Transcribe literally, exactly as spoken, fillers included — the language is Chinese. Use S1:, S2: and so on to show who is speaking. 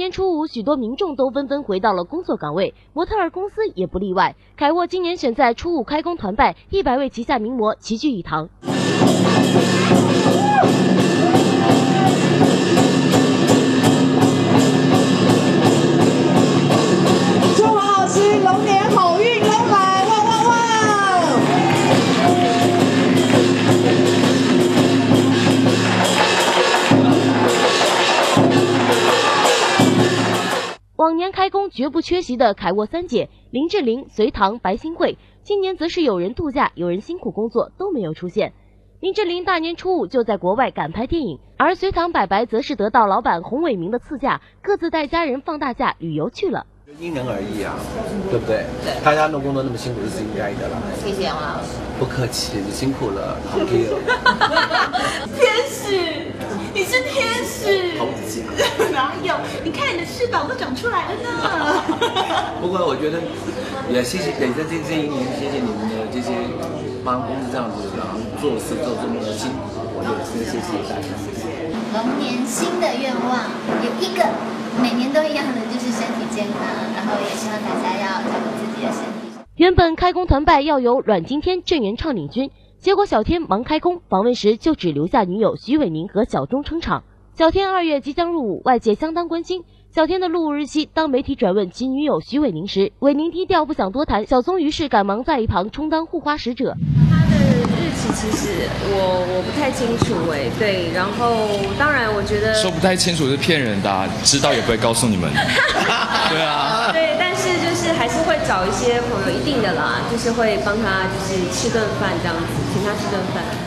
S1: 年初五，许多民众都纷纷回到了工作岗位，模特儿公司也不例外。凯沃今年选在初五开工团拜，一百位旗下名模齐聚一堂。
S2: 祝王老师龙年好运龙来，旺旺旺！
S1: 往年开工绝不缺席的凯沃三姐林志玲、隋棠、白新慧，今年则是有人度假，有人辛苦工作，都没有出现。林志玲大年初五就在国外赶拍电影，而隋棠、白白则是得到老板洪伟明的赐假，各自带家人放大假旅游去了。
S3: 因人而异啊，对不对？对，大家的工作那么辛苦是应该的啦。
S4: 谢谢王老师，
S3: 不客气，你辛苦了，好给哦。
S4: 天使，你是天使。
S3: 好假。
S4: 哪有？你看你的翅膀都长出来了呢。
S3: 不过我觉得也谢谢，也在这这一年，谢谢你们的这些帮公司这样子，然后做事做这么的辛苦，我也是谢谢大家。
S5: 龙年新的愿望有一个，每年都一样的，就是身体健康，然后也希望大家要照顾自己的身体。
S1: 原本开工团拜要由阮经天、郑元畅领军，结果小天忙开工，访问时就只留下女友徐伟宁和小钟撑场。小天二月即将入伍，外界相当关心小天的入伍日期。当媒体转问其女友徐伟宁时，伟宁低调不想多谈，小宗于是赶忙在一旁充当护花使者。
S6: 他的日期其实我我不太清楚哎，对，然后当然我觉得
S7: 说不太清楚是骗人的、啊，知道也不会告诉你们。对啊，
S6: 对，但是就是还是会找一些朋友，一定的啦，就是会帮他就是吃顿饭这样子，请他吃顿饭。